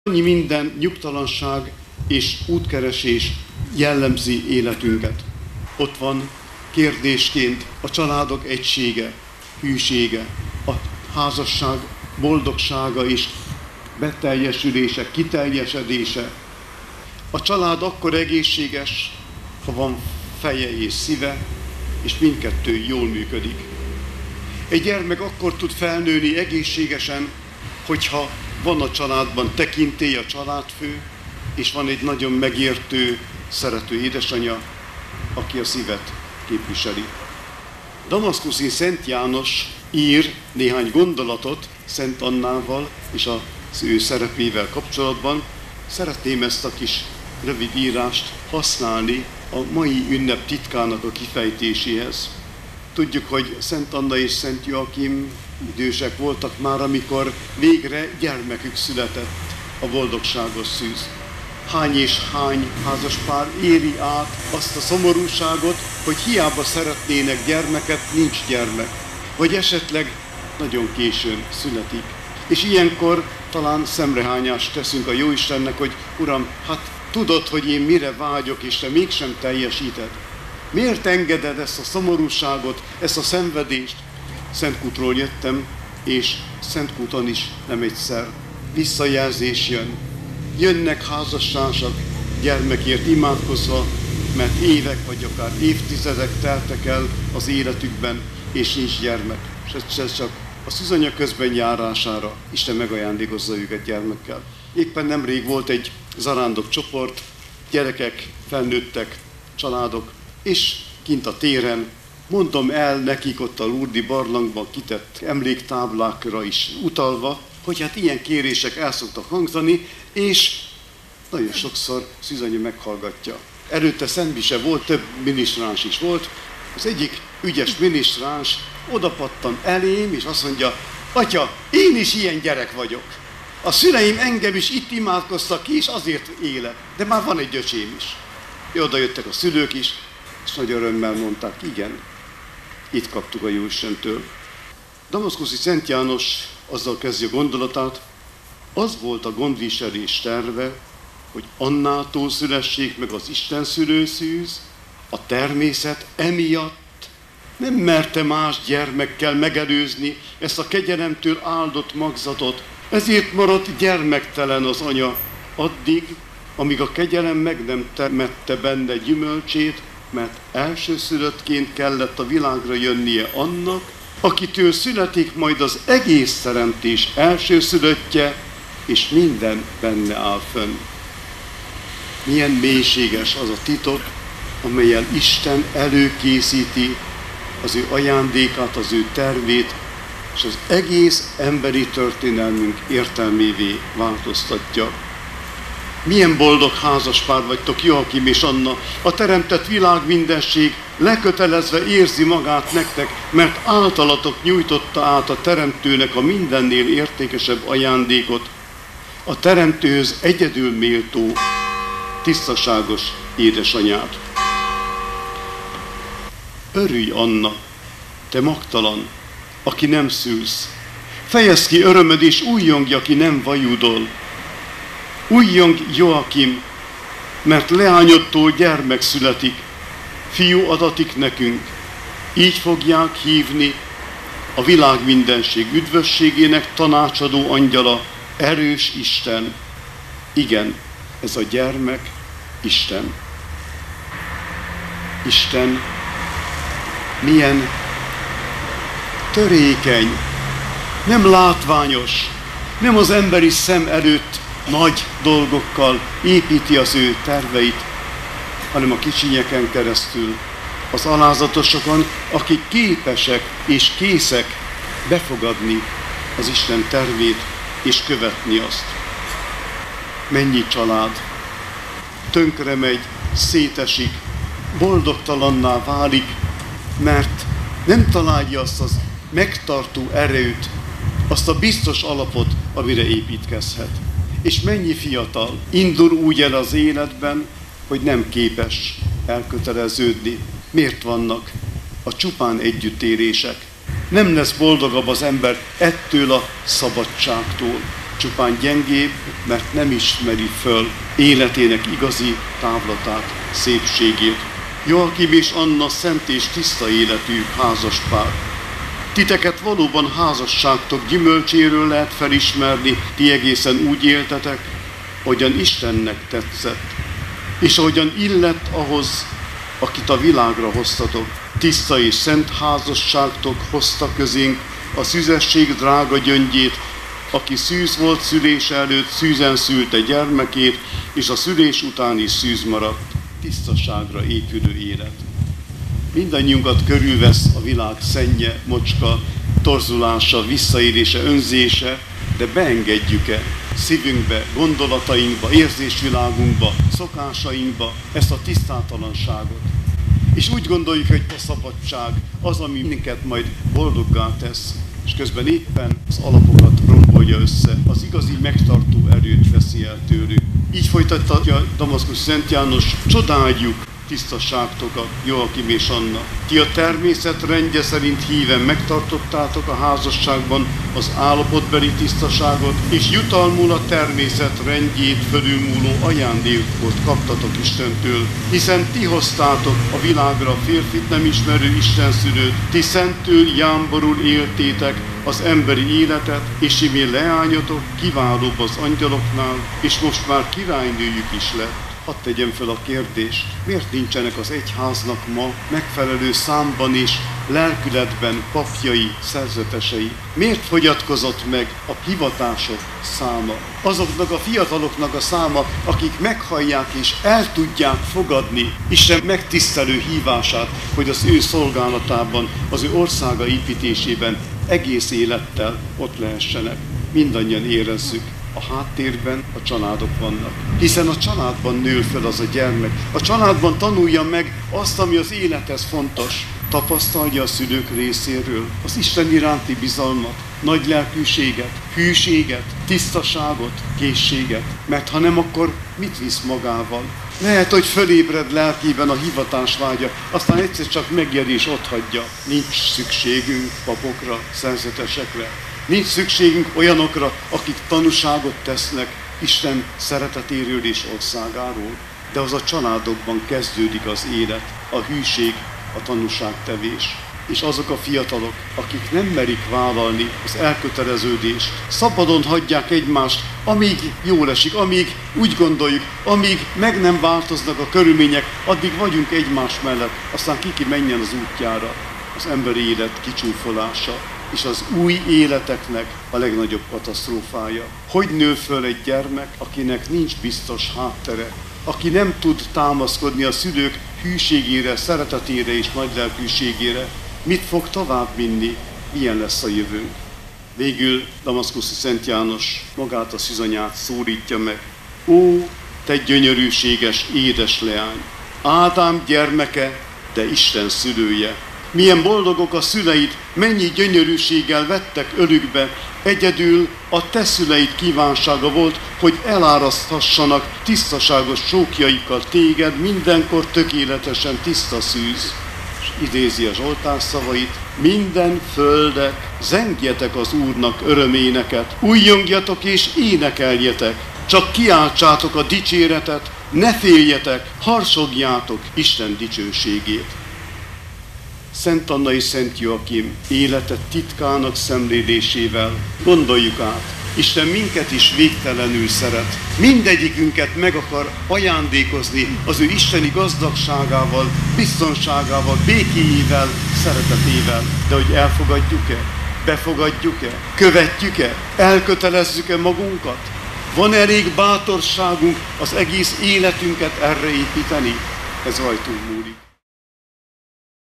Annyi minden nyugtalanság és útkeresés jellemzi életünket. Ott van kérdésként a családok egysége, hűsége, a házasság boldogsága és beteljesülése, kiteljesedése. A család akkor egészséges, ha van feje és szíve, és mindkettő jól működik. Egy gyermek akkor tud felnőni egészségesen, hogyha van a családban tekintély, a családfő, és van egy nagyon megértő, szerető édesanyja, aki a szívet képviseli. Damaszkuszi Szent János ír néhány gondolatot Szent Annával és az ő szerepével kapcsolatban. Szeretném ezt a kis rövid írást használni a mai ünnep titkának a kifejtéséhez. Tudjuk, hogy Szent Anna és Szent Joachim idősek voltak már, amikor végre gyermekük született, a boldogságos szűz. Hány és hány házaspár éri át azt a szomorúságot, hogy hiába szeretnének gyermeket, nincs gyermek. Vagy esetleg nagyon későn születik. És ilyenkor talán szemrehányást teszünk a Jóistennek, hogy Uram, hát tudod, hogy én mire vágyok, és te mégsem teljesíted. Miért engeded ezt a szomorúságot, ezt a szenvedést? Szentkútról jöttem, és Szentkúton is nem egyszer visszajelzés jön. Jönnek házastársak gyermekért imádkozva, mert évek vagy akár évtizedek teltek el az életükben, és nincs gyermek. És ez csak a szűzanya közben járására Isten megajándékozza őket gyermekkel. Éppen nemrég volt egy zarándok csoport, gyerekek, felnőttek, családok, és kint a téren mondom el nekik ott a Lurdi barlangban kitett emléktáblákra is utalva, hogy hát ilyen kérések el szoktak hangzani, és nagyon sokszor szűzanya meghallgatja. Előtte szentmise volt, több minisztráns is volt. Az egyik ügyes minisztráns odapattan elém, és azt mondja, Atya, én is ilyen gyerek vagyok. A szüleim engem is itt imádkoztak ki, és azért élek. De már van egy öcsém is. Oda jöttek a szülők is, és nagy örömmel mondták, igen, itt kaptuk a Jóistentől. Damaszkuszi Szent János azzal kezdi a gondolatát, az volt a gondviselés terve, hogy Annától szülessék meg az Isten szülőszűz, a természet emiatt nem merte más gyermekkel megelőzni ezt a kegyelemtől áldott magzatot, ezért maradt gyermektelen az anya addig, amíg a kegyelem meg nem termette benne gyümölcsét, mert elsőszülöttként kellett a világra jönnie annak, akitől születik majd az egész teremtés elsőszülöttje, és minden benne áll fönn. Milyen mélységes az a titok, amellyel Isten előkészíti az ő ajándékát, az ő tervét, és az egész emberi történelmünk értelmévé változtatja. Milyen boldog házaspár vagytok, Joachim és Anna, a teremtett világ mindenség lekötelezve érzi magát nektek, mert általatok nyújtotta át a teremtőnek a mindennél értékesebb ajándékot, a teremtőhöz egyedül méltó, tisztaságos édesanyát. Örülj, Anna, te magtalan, aki nem szülsz. Fejezd ki örömöd, és újjongj, aki nem vajudol. Újjongj, Joachim, mert leányodtól gyermek születik, fiú adatik nekünk. Így fogják hívni a világ mindenség üdvösségének tanácsadó angyala, erős Isten. Igen, ez a gyermek Isten. Isten milyen törékeny, nem látványos, nem az emberi szem előtt nagy dolgokkal építi az ő terveit, hanem a kicsinyeken keresztül, az alázatosokon, akik képesek és készek befogadni az Isten tervét és követni azt. Mennyi család tönkre megy, szétesik, boldogtalanná válik, mert nem találja azt az megtartó erőt, azt a biztos alapot, amire építkezhet. És mennyi fiatal indul úgy el az életben, hogy nem képes elköteleződni. Miért vannak a csupán együttélések? Nem lesz boldogabb az ember ettől a szabadságtól. csupán gyengébb, mert nem ismeri föl életének igazi távlatát, szépségét. Joachim és Anna szent és tiszta életű házaspár. Titeket valóban házasságtok gyümölcséről lehet felismerni, ti egészen úgy éltetek, ahogyan Istennek tetszett, és ahogyan illett ahhoz, akit a világra hoztatok. Tiszta és szent házasságtok hozta közénk a szüzesség drága gyöngyét, aki szűz volt szülése előtt, szűzen szülte gyermekét, és a szülés után is szűz maradt. Tisztaságra épülő élet. Mindannyiunkat körülvesz a világ szennye, mocska, torzulása, visszaélése, önzése, de beengedjük-e szívünkbe, gondolatainkba, érzésvilágunkba, szokásainkba ezt a tisztátalanságot? És úgy gondoljuk, hogy a szabadság az, ami minket majd boldoggá tesz, és közben éppen az alapokat rombolja össze, az igazi megtartó erőt veszi el tőlük. Így folytatja Damaszkuszi Szent János: csodáljuk tisztaságtokat, Joachim és Anna. Ti a természet rendje szerint híven megtartottátok a házasságban az állapotbeli tisztaságot, és jutalmul a természet rendjét fölülmúló ajándékot kaptatok Istentől, hiszen ti hoztátok a világra a férfit nem ismerő Istenszülőt, ti szentül, jámborul éltétek az emberi életet, és imé leányotok kiválóbb az angyaloknál, és most már királynőjük is lett. Hadd tegyem fel a kérdést, miért nincsenek az egyháznak ma megfelelő számban és lelkületben papjai, szerzetesei? Miért fogyatkozott meg a hivatások száma? Azoknak a fiataloknak a száma, akik meghallják és el tudják fogadni Isten megtisztelő hívását, hogy az ő szolgálatában, az ő országa építésében egész élettel ott lehessenek. Mindannyian érezzük, a háttérben a családok vannak. Hiszen a családban nő fel az a gyermek. A családban tanulja meg azt, ami az élethez fontos. Tapasztalja a szülők részéről az Isten iránti bizalmat, nagy lelkűséget, hűséget, tisztaságot, készséget. Mert ha nem, akkor mit visz magával? Lehet, hogy fölébred lelkében a hivatás vágya, aztán egyszer csak megjel és otthagyja. Nincs szükségünk papokra, szerzetesekre. Nincs szükségünk olyanokra, akik tanúságot tesznek Isten szeretetéről és országáról. De az a családokban kezdődik az élet, a hűség, a tanúságtevés. És azok a fiatalok, akik nem merik vállalni az elköteleződést, szabadon hagyják egymást, amíg jól esik, amíg úgy gondoljuk, amíg meg nem változnak a körülmények, addig vagyunk egymás mellett, aztán ki menjen az útjára. Az emberi élet kicsúfolása és az új életeknek a legnagyobb katasztrófája. Hogy nő föl egy gyermek, akinek nincs biztos háttere, aki nem tud támaszkodni a szülők hűségére, szeretetére és nagylelkűségére? Mit fog tovább vinni? Milyen lesz a jövőnk? Végül Damaszkuszi Szent János magát a szűzanyát szólítja meg. Ó, te gyönyörűséges édes leány! Ádám gyermeke, de Isten szülője! Milyen boldogok a szüleid, mennyi gyönyörűséggel vettek ölükbe, egyedül a te szüleid kívánsága volt, hogy eláraszthassanak tisztaságos csókjaikkal téged, mindenkor tökéletesen tiszta szűz. És idézi a Zsoltár szavait: minden földek, zengjetek az Úrnak öröméneket, újjongjatok és énekeljetek, csak kiáltsátok a dicséretet, ne féljetek, harsogjátok Isten dicsőségét. Szent Anna és Szent Joachim élete titkának szemlélésével gondoljuk át. Isten minket is végtelenül szeret. Mindegyikünket meg akar ajándékozni az ő isteni gazdagságával, biztonságával, békéjével, szeretetével. De hogy elfogadjuk-e? Befogadjuk-e? Követjük-e? Elkötelezzük-e magunkat? Van elég bátorságunk az egész életünket erre építeni? Ez rajtunk múlik.